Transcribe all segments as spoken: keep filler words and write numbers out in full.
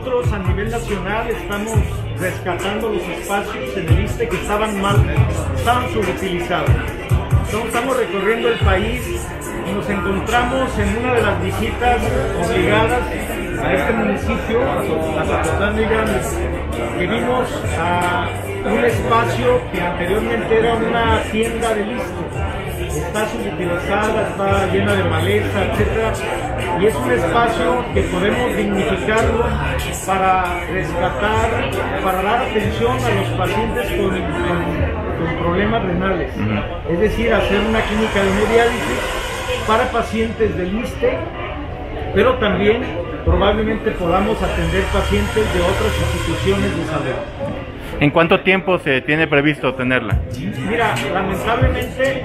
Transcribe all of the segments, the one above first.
nosotros a nivel nacional estamos rescatando los espacios en el ISSSTE que estaban mal, estaban subutilizados. Entonces, estamos recorriendo el país y nos encontramos en una de las visitas obligadas a este municipio, a Zapotlán de Grandes, que vimos a un espacio que anteriormente era una tienda del ISSSTE. Está subutilizada, está llena de maleza, etcétera, y es un espacio que podemos dignificarlo para rescatar, para dar atención a los pacientes con, con, con problemas renales, uh-huh. Es decir, hacer una clínica de hemodiálisis para pacientes del ISSSTE, pero también probablemente podamos atender pacientes de otras instituciones de salud. ¿En cuánto tiempo se tiene previsto tenerla? Mira, lamentablemente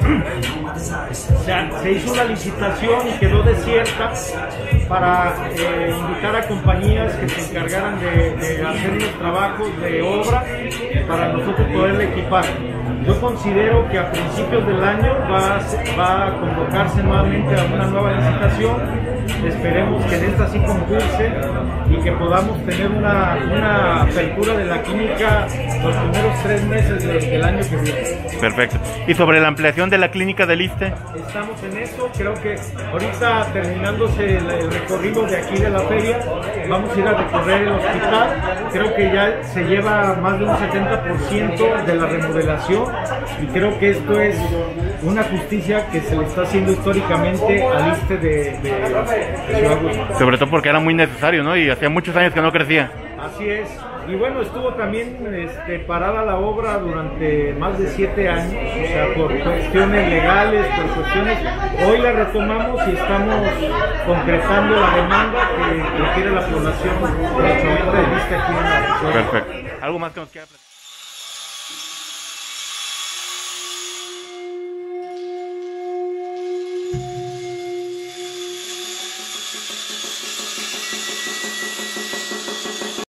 se, se hizo una licitación y quedó desierta para eh, invitar a compañías que se encargaran de, de hacer los trabajos de obra para nosotros poderla equipar. Yo considero que a principios del año va, va a convocarse nuevamente a una nueva licitación. Esperemos que en esta sí concurse y que podamos tener una, una apertura de la clínica los primeros tres meses de, del año que viene. Perfecto. ¿Y sobre la ampliación de la clínica del ISSSTE? Estamos en eso. Creo que ahorita, terminándose el, el recorrido de aquí de la feria, vamos a ir a recorrer el hospital. Creo que ya se lleva más de un setenta por ciento de la remodelación y creo que esto es una justicia que se le está haciendo históricamente al ISSSTE de, de, de Ciudad Guzmán. Sobre todo porque era muy necesario, ¿no? Y hacía muchos años que no crecía. Así es. Y bueno, estuvo también este, parada la obra durante más de siete años, o sea, por cuestiones legales, por cuestiones... Hoy la retomamos y estamos concretando la demanda que requiere la población de la ISSSTE aquí en la ciudad. Perfecto. ¿Algo más que nos quiera platicar?